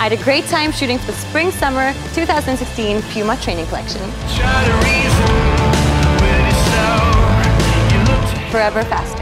had a great time shooting for the Spring-Summer 2016 Puma training collection. Forever faster.